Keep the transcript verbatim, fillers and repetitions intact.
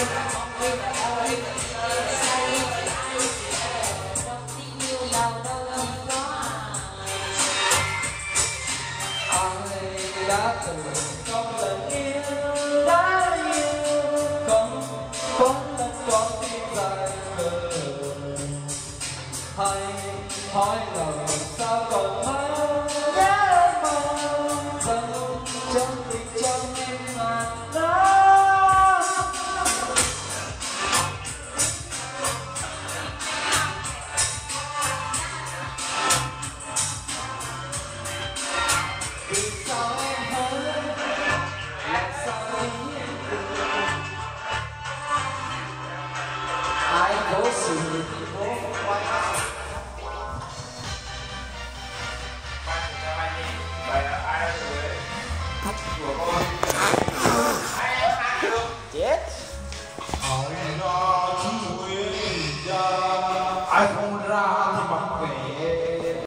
đã từng trong tình yêu đã yêu không có lần con tim dài người hay hỏi lòng sao còn mãi nhớ mong rằng trong tình trong em mà đó. Ai có sự cố quay chết